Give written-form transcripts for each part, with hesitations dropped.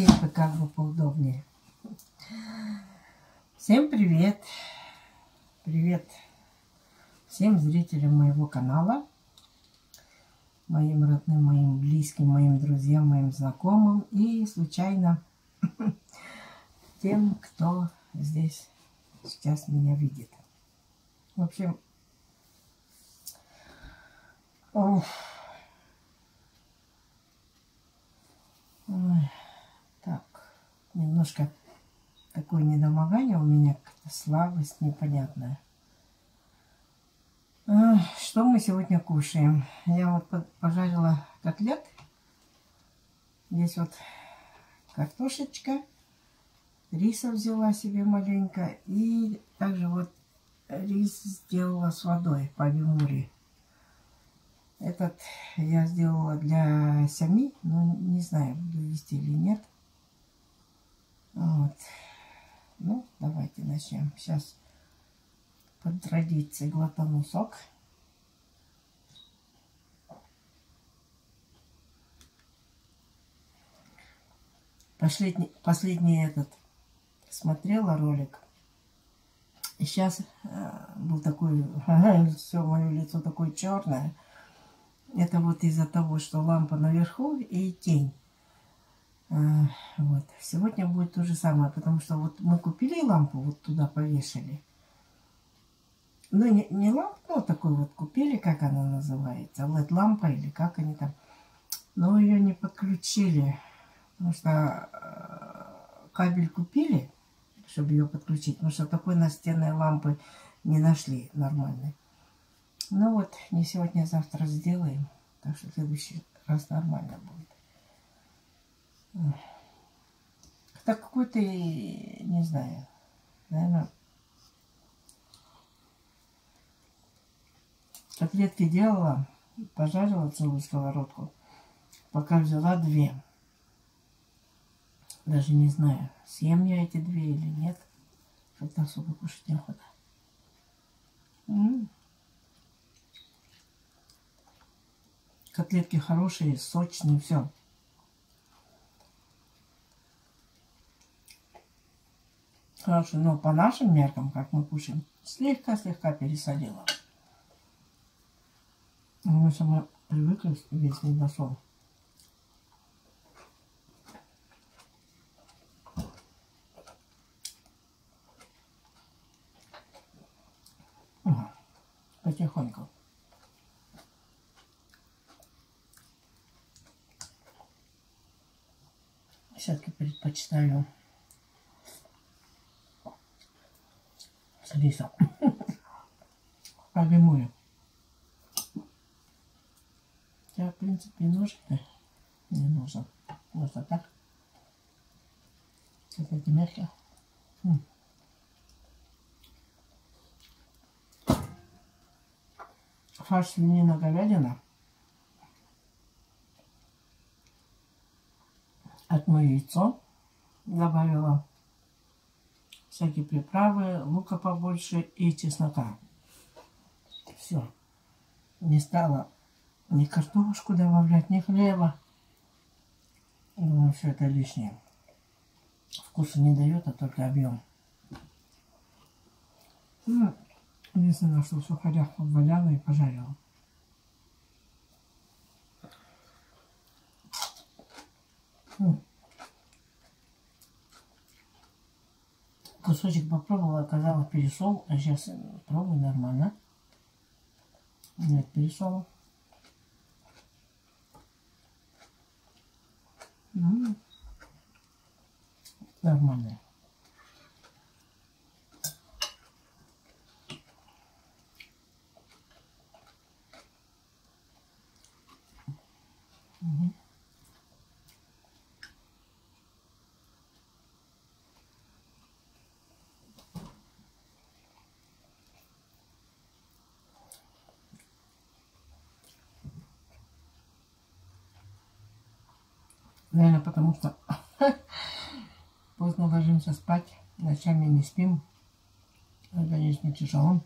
где-то как бы поудобнее. Всем привет! Привет всем зрителям моего канала, моим родным, моим близким, моим друзьям, моим знакомым и случайно тем, кто здесь сейчас меня видит. В общем, так, немножко такое недомогание у меня, как-то слабость непонятная. Что мы сегодня кушаем? Я вот пожарила котлет. Здесь вот картошечка, риса взяла себе маленько и также вот рис сделала с водой по Вимури. Этот я сделала для Сями, но не знаю, буду вести или нет. Вот. Ну, давайте начнем. Сейчас по традиции глотану сок. Последний этот смотрела ролик. И сейчас был такой, все мое лицо такое черное. Это вот из-за того, что лампа наверху и тень. Вот. Сегодня будет то же самое, потому что вот мы купили лампу, вот туда повешали. Ну, не лампу, но такой вот купили, как она называется, LED-лампа или как они там. Но ее не подключили, потому что кабель купили, чтобы ее подключить, потому что такой настенной лампы не нашли нормальной. Ну вот, не сегодня, а завтра сделаем, так что в следующий раз нормально будет. Так какой-то, не знаю, наверное, котлетки делала, пожарила целую сковородку, пока взяла 2. Даже не знаю, съем я эти 2 или нет. Как-то особо кушать неохота. Котлетки хорошие, сочные, все. Хорошо, но по нашим меркам, как мы кушаем, слегка пересолила. Мы сами привыкли весь недосол. Потихоньку. Все-таки предпочитаю с рисом. По Вимури. Хотя, в принципе, ножик-то не нужен. Просто так. Как эти мягкие. Фарш свинина, говядина. Одно яйцо добавила. Всякие приправы, лука побольше и чеснока. Все. Не стала ни картошку добавлять, ни хлеба. Думаю, все это лишнее. Вкуса не дает, а только объем. Единственное, что в сухарях обваляла и пожарила. Кусочек попробовала, оказалось пересол, а сейчас пробую нормально. Нет пересола. Нормально. Наверное, потому что поздно ложимся спать, ночами не спим. Организм тяжело.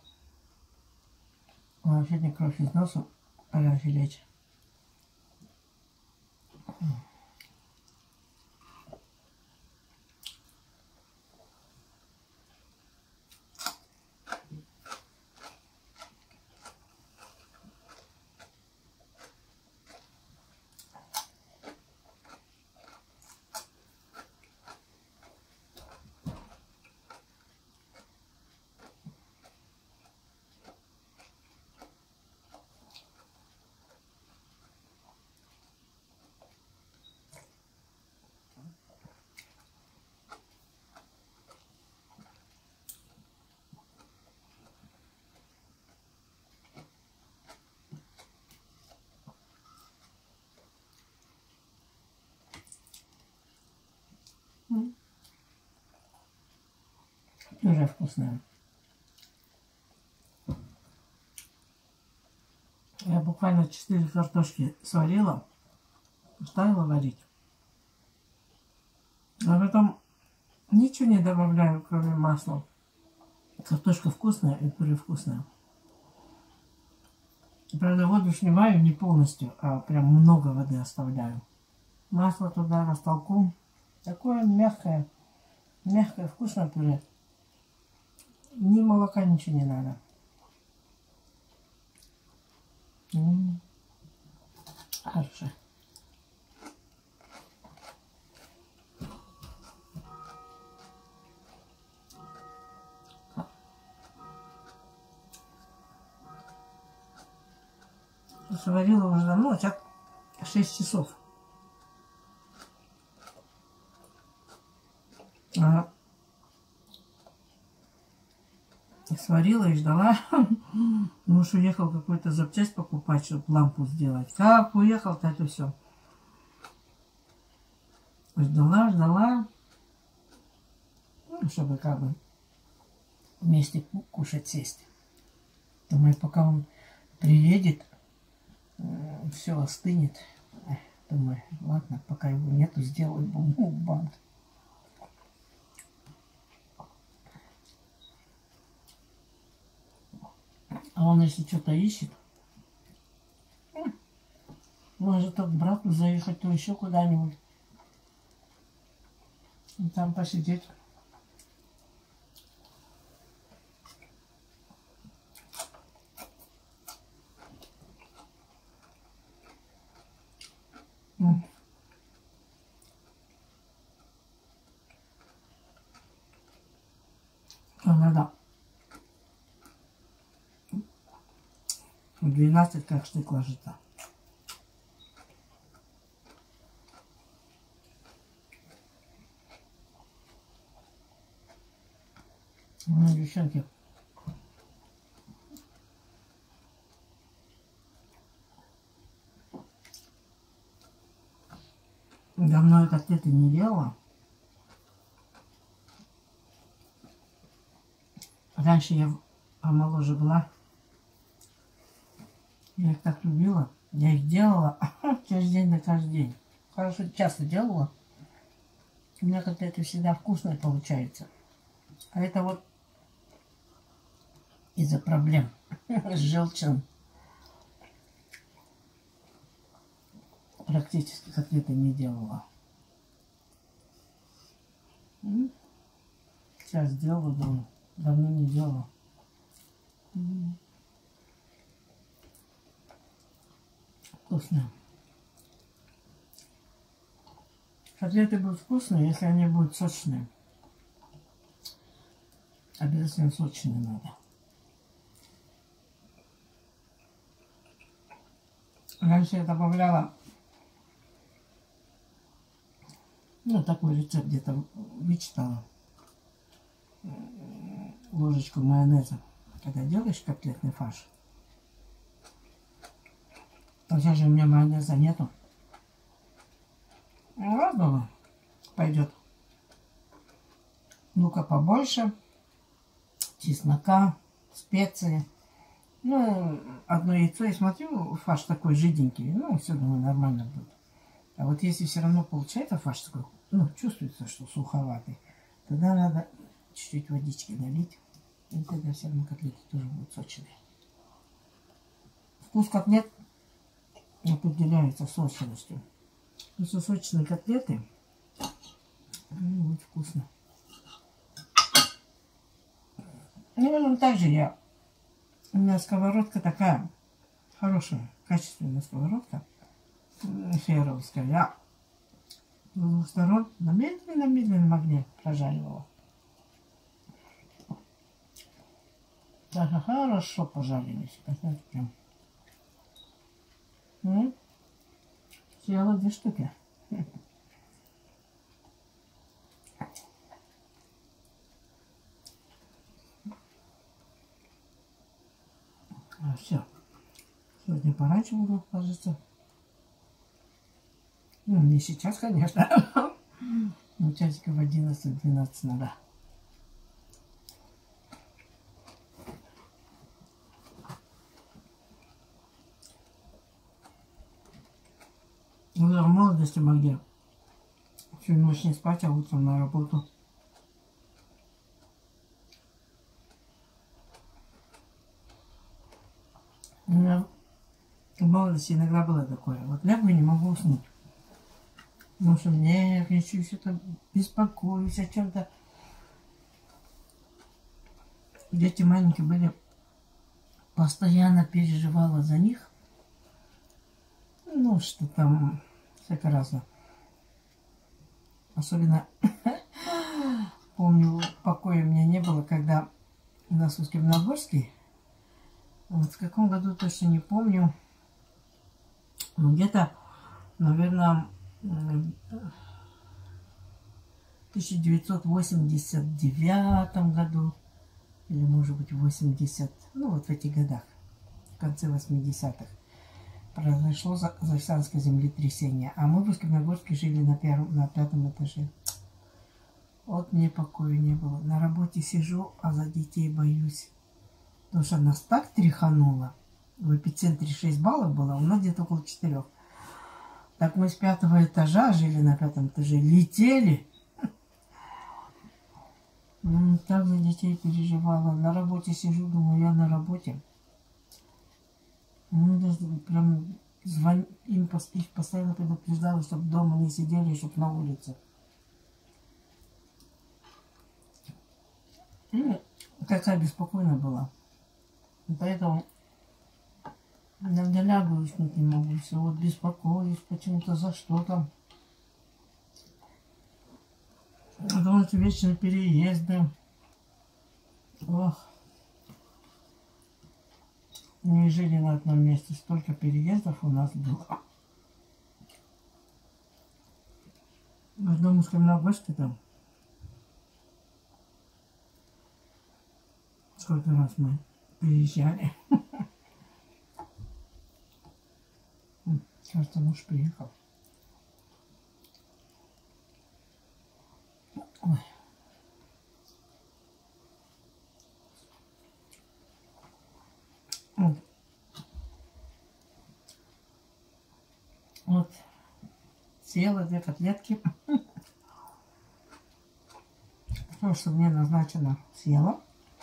А сегодня кровь из носа, пора лечь. Пюре вкусное. Я буквально 4 картошки сварила, ставила варить. А потом ничего не добавляю, кроме масла. Картошка вкусная и пюре вкусное. Правда, воду снимаю не полностью, а прям много воды оставляю. Масло туда растолку. Такое мягкое, вкусное пюре. Ни молока, ничего не надо. Хорошо. Сварила уже давно, сейчас 6 часов. Сварила и ждала. Муж уехал какую-то запчасть покупать, чтобы лампу сделать. Как уехал-то это все. Ждала. Ну, чтобы как бы вместе кушать, сесть. Думаю, пока он приедет, все остынет. Думаю, ладно, пока его нету, сделаю бант. А он, если что-то ищет, может то к брату заехать, то еще куда-нибудь. И там посидеть. Надо 12 как штык ложится. Ну, девчонки. Давно я котлеты не делала. Раньше я помоложе была. Я их так любила. Я их делала каждый день на каждый день. Хорошо, часто делала. У меня котлеты всегда вкусные получаются. А это вот из-за проблем с желчным. Практически котлеты не делала. Сейчас делала, думаю. Давно не делала. Вкусно. Котлеты будут вкусные, если они будут сочные. Обязательно сочные надо. Раньше я добавляла, ну, такой рецепт где-то вычитала. Ложечку майонеза. Когда делаешь котлетный фарш. А сейчас же у меня майонеза нету. Ну, ладно, пойдет. Ну-ка побольше. Чеснока, специи. Ну, одно яйцо. Я смотрю, фарш такой жиденький. Ну, все, думаю, нормально будет. А вот если все равно получается фарш такой, ну, чувствуется, что суховатый, тогда надо чуть-чуть водички налить. И тогда все равно котлеты тоже будут сочные. Вкус котлет определяется сочностью. Если сочные котлеты, будет вкусно. Ну, также у меня сковородка такая хорошая, качественная сковородка. Феровская. Я с двух сторон на медленном огне прожаривала. Так, хорошо пожарились. Прям. Съела 2 штуки. Все. Сегодня пораньше буду ложиться. Ну, не сейчас, конечно. Но часиков 11-12 надо. молодости мы где? Всю ночь не спать, а утром на работу. У меня в молодости иногда было такое. Вот лягу и не могу уснуть. Потому что нервничаю, что-то беспокоюсь о чем-то. Дети маленькие были, постоянно переживала за них. Ну, что там, всяко разно. Особенно, помню, покоя у меня не было, когда у нас в Усть-Каменогорске, вот в каком году точно не помню, но где-то, наверное, в 1989 году, или, может быть, 80, ну, вот в этих годах, в конце 80-х, произошло Заокеанское землетрясение. А мы в Усть-Каменогорске жили на 5-м этаже. Вот мне покоя не было. На работе сижу, а за детей боюсь. Потому что нас так тряхануло. В эпицентре 6 баллов было, а у нас где-то около 4. Так мы с 5-го этажа жили на 5-м этаже, летели. Ну, так за детей переживала. На работе сижу, думаю, я на работе. Ну, даже прям им постоянно предупреждала, чтобы дома не сидели, чтобы на улице. И такая беспокойная была. И поэтому иногда лягу и уснуть не могу. Все вот беспокоюсь почему-то за что-то. Потому что вечные переезды. Ох. Не жили на одном месте. Столько переездов у нас было. В одном из Каменогорска там. Сколько раз мы переезжали. Кажется, муж приехал. Ой. Вот. Съела 2 котлетки. То, что мне назначено, съела.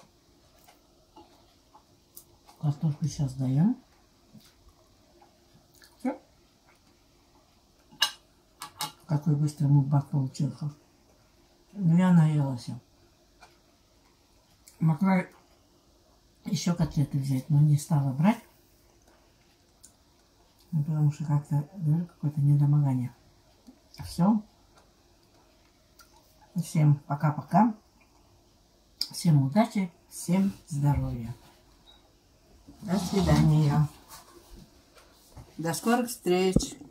Картошку сейчас даем. Все. Какой быстрый мукбак получился. Я наелась. Могла еще котлеты взять, но не стала брать. Потому что как-то какое-то недомогание. Все. Всем пока-пока. Всем удачи, всем здоровья. До свидания. До скорых встреч.